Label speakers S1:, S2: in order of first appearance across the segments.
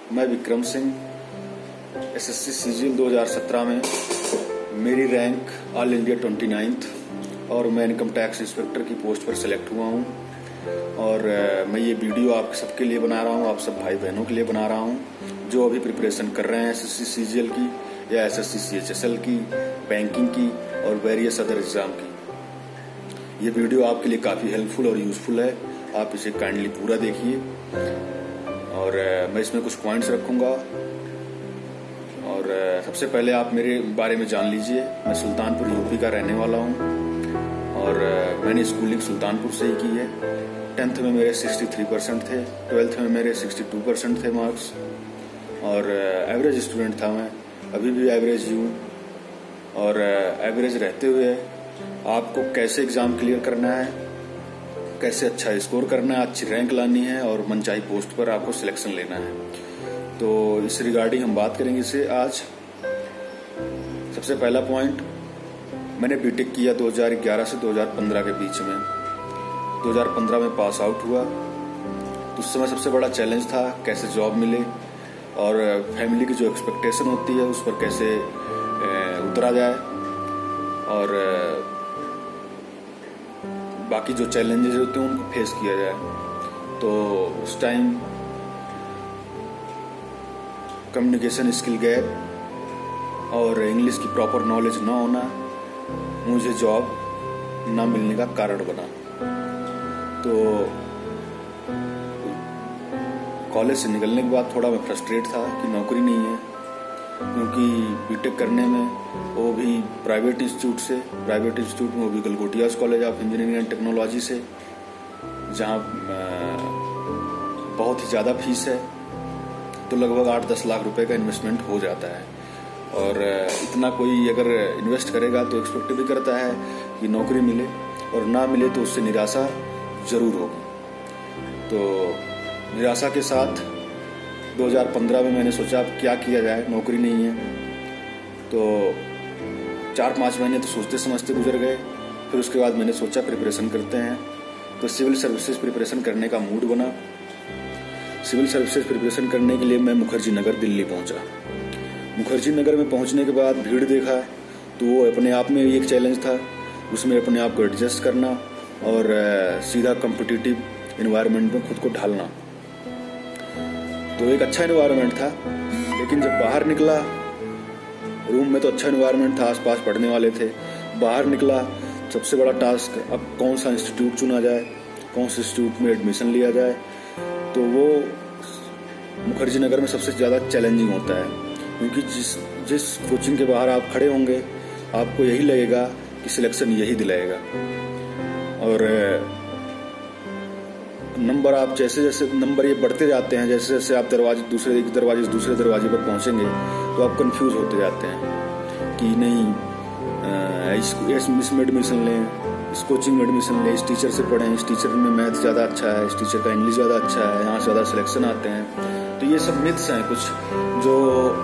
S1: मैं Vikram Singh SSC CGL 2017 में मेरी रैंक ऑल इंडिया 29th और मैं इनकम टैक्स इंस्पेक्टर की पोस्ट पर सिलेक्ट हुआ हूँ। और मैं ये वीडियो आप सबके लिए बना रहा हूँ, आप सब भाई बहनों के लिए बना रहा हूँ जो अभी प्रिपरेशन कर रहे हैं SSC CGL की या SSC CHSL की, बैंकिंग की और वेरियस अदर एग्जाम की। ये वीडियो आपके लिए काफ़ी हेल्पफुल और यूजफुल है, आप इसे काइंडली पूरा देखिए। और मैं इसमें कुछ पॉइंट्स रखूंगा। और सबसे पहले आप मेरे बारे में जान लीजिए। मैं सुल्तानपुर यूपी का रहने वाला हूँ और मैंने स्कूलिंग सुल्तानपुर से ही की है। 10th में मेरे 63% थे, 12th में मेरे 62% थे मार्क्स और एवरेज स्टूडेंट था मैं, अभी भी एवरेज ही हूँ। और एवरेज रहते हुए आपको कैसे एग्ज़ाम क्लियर करना है, कैसे अच्छा स्कोर करना है, अच्छी रैंक लानी है और मनचाही पोस्ट पर आपको सिलेक्शन लेना है, तो इस रिगार्डिंग हम बात करेंगे इससे आज। सबसे पहला पॉइंट, मैंने बीटेक किया 2011 से 2015 के बीच में। 2015 में पास आउट हुआ। तो उस समय सबसे बड़ा चैलेंज था कैसे जॉब मिले और फैमिली की जो एक्सपेक्टेशन होती है उस पर कैसे उतरा जाए और बाकी जो चैलेंजेस होते हैं उनको फेस किया जाए। तो उस टाइम कम्युनिकेशन स्किल गैप और इंग्लिश की प्रॉपर नॉलेज ना होना मुझे जॉब ना मिलने का कारण बना। तो कॉलेज से निकलने के बाद थोड़ा मैं फ्रस्ट्रेट था कि नौकरी नहीं है, क्योंकि बीटेक करने में वो भी प्राइवेट इंस्टीट्यूट में, वो भी Galgotias College of Engineering and Technology से, जहाँ बहुत ही ज़्यादा फीस है। तो लगभग 8-10 लाख रुपए का इन्वेस्टमेंट हो जाता है और इतना कोई अगर इन्वेस्ट करेगा तो एक्सपेक्ट भी करता है कि नौकरी मिले और ना मिले तो उससे निराशा जरूर होगी। तो निराशा के साथ 2015 में मैंने सोचा अब क्या किया जाए, नौकरी नहीं है। तो 4-5 महीने तो सोचते समझते गुजर गए। फिर उसके बाद मैंने सोचा प्रिपरेशन करते हैं। तो सिविल सर्विसेज प्रिपरेशन करने का मूड बना। सिविल सर्विसेज प्रिपरेशन करने के लिए मैं मुखर्जी नगर दिल्ली पहुंचा। मुखर्जी नगर में पहुंचने के बाद भीड़ देखा तो वो अपने आप में एक चैलेंज था, उसमें अपने आप को एडजस्ट करना और सीधा कॉम्पिटिटिव एनवायरनमेंट में खुद को ढालना। तो एक अच्छा एनवायरनमेंट था, लेकिन जब बाहर निकला, रूम में तो अच्छा एनवायरनमेंट था, आसपास पढ़ने वाले थे। बाहर निकला, सबसे बड़ा टास्क अब कौन सा इंस्टीट्यूट चुना जाए, कौन से इंस्टीट्यूट में एडमिशन लिया जाए। तो वो मुखर्जी नगर में सबसे ज़्यादा चैलेंजिंग होता है, क्योंकि जिस कोचिंग के बाहर आप खड़े होंगे आपको यही लगेगा कि सिलेक्शन यही दिलाएगा। और नंबर आप जैसे जैसे नंबर ये बढ़ते जाते हैं, जैसे जैसे आप दूसरे दरवाजे पर पहुंचेंगे तो आप कंफ्यूज होते जाते हैं कि नहीं इसमें एडमिशन लें, इस कोचिंग में एडमिशन लें, इस टीचर से पढ़ें, इस टीचर में मैथ ज़्यादा अच्छा है, इस टीचर का इंग्लिश ज़्यादा अच्छा है, यहाँ से ज़्यादा सिलेक्शन आते हैं। तो ये सब मिथ्स हैं कुछ जो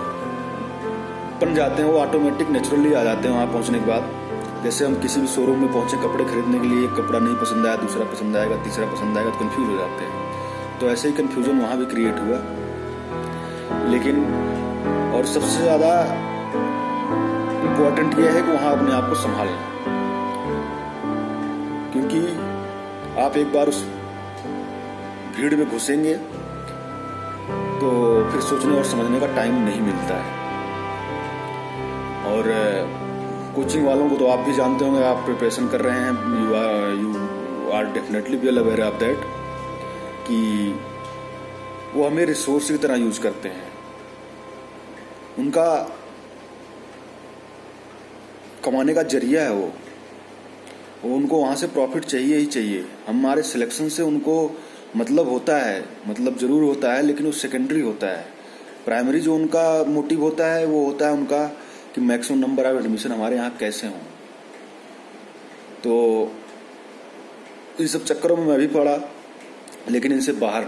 S1: बन जाते हैं, वो ऑटोमेटिक नेचुरली आ जाते हैं वहाँ पहुँचने के बाद। जैसे हम किसी भी शोरूम में पहुंचे कपड़े खरीदने के लिए, एक कपड़ा नहीं पसंद आया, दूसरा पसंद आएगा, तीसरा पसंद आएगा, तो कंफ्यूज हो जाते हैं। तो ऐसे ही कंफ्यूजन वहाँ भी क्रिएट हुआ। लेकिन और सबसे ज़्यादा इम्पोर्टेंट यह है कि वहाँ अपने आप को संभालना, क्योंकि आप एक बार उस भीड़ में घुसेंगे तो फिर सोचने और समझने का टाइम नहीं मिलता है। और कोचिंग वालों को तो आप भी जानते होंगे, आप प्रिपरेशन कर रहे हैं, you are definitely well aware of that कि वो हमें रिसोर्स की तरह यूज करते हैं। उनका कमाने का जरिया है वो उनको वहां से प्रॉफिट चाहिए ही चाहिए। हमारे सिलेक्शन से उनको मतलब होता है, मतलब जरूर होता है, लेकिन वो सेकेंडरी होता है। प्राइमरी जो उनका मोटिव होता है वो होता है उनका कि मैक्सिमम नंबर ऑफ एडमिशन हमारे यहाँ कैसे हों। तो इन सब चक्करों में मैं भी पड़ा, लेकिन इनसे बाहर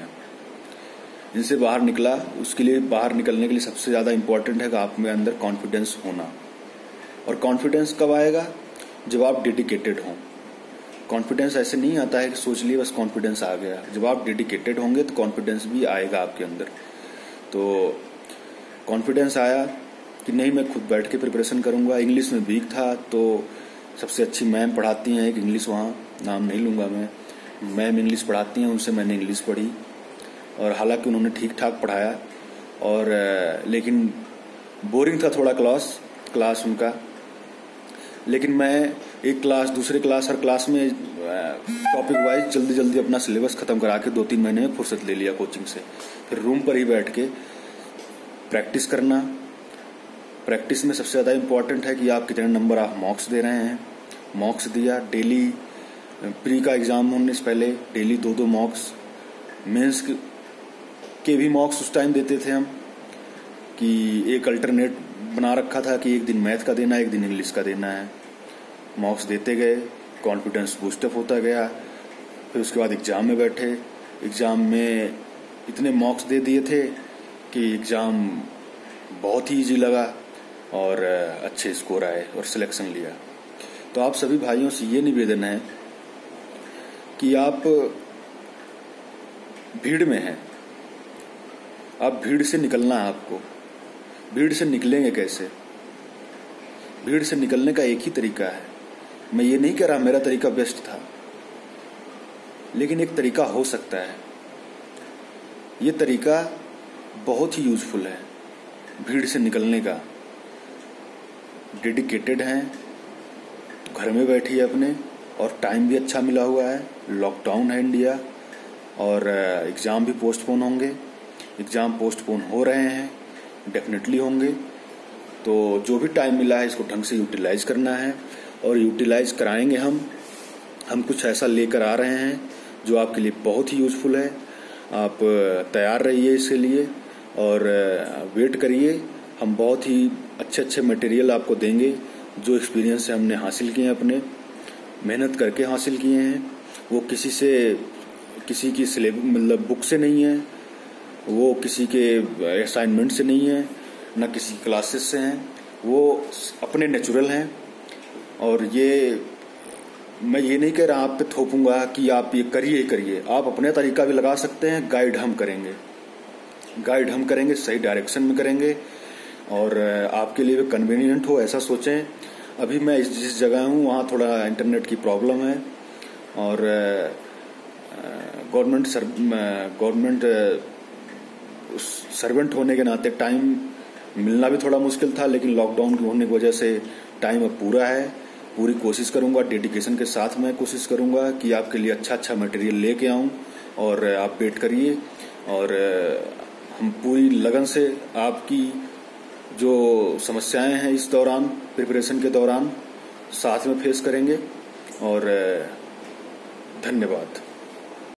S1: निकला। उसके लिए बाहर निकलने के लिए सबसे ज़्यादा इम्पोर्टेंट है कि आप में अंदर कॉन्फिडेंस होना। और कॉन्फिडेंस कब आएगा? जब आप डेडिकेटेड हों। कॉन्फिडेंस ऐसे नहीं आता है कि सोच लिए बस कॉन्फिडेंस आ गया। जब आप डेडिकेटेड होंगे तो कॉन्फिडेंस भी आएगा आपके अंदर। तो कॉन्फिडेंस आया कि नहीं, मैं खुद बैठ के प्रिपरेशन करूंगा। इंग्लिश में वीक था, तो सबसे अच्छी मैम पढ़ाती हैं एक इंग्लिश, वहाँ नाम नहीं लूँगा मैं, मैम इंग्लिश पढ़ाती हैं, उनसे मैंने इंग्लिश पढ़ी। और हालांकि उन्होंने ठीक ठाक पढ़ाया, और लेकिन बोरिंग था थोड़ा क्लास उनका। लेकिन मैं एक क्लास, दूसरे क्लास, हर क्लास में टॉपिक वाइज जल्दी जल्दी अपना सिलेबस खत्म करा के 2-3 महीने में फुर्सत ले लिया कोचिंग से। फिर रूम पर ही बैठ के प्रैक्टिस करना। प्रैक्टिस में सबसे ज़्यादा इम्पोर्टेंट है कि आप कितने नंबर ऑफ मॉक्स दे रहे हैं। मॉक्स दिया डेली, प्री का एग्ज़ाम होने से पहले डेली 2-2 मॉक्स, मेंस के भी मॉक्स उस टाइम देते थे हम, कि एक अल्टरनेट बना रखा था कि एक दिन मैथ का देना है, एक दिन इंग्लिश का देना है। मॉक्स देते गए, कॉन्फिडेंस बूस्टअप होता गया। फिर उसके बाद एग्ज़ाम में बैठे। एग्ज़ाम में इतने मॉक्स दे दिए थे कि एग्ज़ाम बहुत ही इजी लगा और अच्छे स्कोर आए और सिलेक्शन लिया। तो आप सभी भाइयों से ये निवेदन है कि आप भीड़ में हैं, आप भीड़ से निकलना है आपको। भीड़ से निकलेंगे कैसे? भीड़ से निकलने का एक ही तरीका है। मैं ये नहीं कह रहा मेरा तरीका बेस्ट था, लेकिन एक तरीका हो सकता है। ये तरीका बहुत ही यूजफुल है भीड़ से निकलने का। डेडिकेटेड हैं तो घर में बैठिए अपने, और टाइम भी अच्छा मिला हुआ है। लॉकडाउन है इंडिया, और एग्ज़ाम भी पोस्टपोन होंगे। एग्ज़ाम पोस्टपोन हो रहे हैं, डेफिनेटली होंगे। तो जो भी टाइम मिला है इसको ढंग से यूटिलाइज करना है, और यूटिलाइज कराएंगे हम कुछ ऐसा लेकर आ रहे हैं जो आपके लिए बहुत ही यूजफुल है। आप तैयार रहिए इसके लिए और वेट करिए। हम बहुत ही अच्छे मटेरियल आपको देंगे जो एक्सपीरियंस से हमने हासिल किए हैं, अपने मेहनत करके हासिल किए हैं। वो किसी की सिलेबस मतलब बुक से नहीं है, वो किसी के असाइनमेंट से नहीं है, ना किसी क्लासेस से हैं, वो अपने नेचुरल हैं। और ये मैं ये नहीं कह रहा आप पे थोपूंगा कि आप ये करिए। आप अपने तरीका भी लगा सकते हैं। गाइड हम करेंगे, सही डायरेक्शन में करेंगे, और आपके लिए भी कन्वीनियंट हो ऐसा सोचें। अभी मैं जिस जगह हूँ वहाँ थोड़ा इंटरनेट की प्रॉब्लम है, और गवर्नमेंट सर्वेंट होने के नाते टाइम मिलना भी थोड़ा मुश्किल था, लेकिन लॉकडाउन होने की वजह से टाइम अब पूरा है। पूरी कोशिश करूंगा, डेडिकेशन के साथ मैं कोशिश करूंगा कि आपके लिए अच्छा मटेरियल लेके आऊं, और आप वेट करिए। और हम पूरी लगन से आपकी जो समस्याएं हैं इस दौरान, प्रिपरेशन के दौरान, साथ में फेस करेंगे। और धन्यवाद।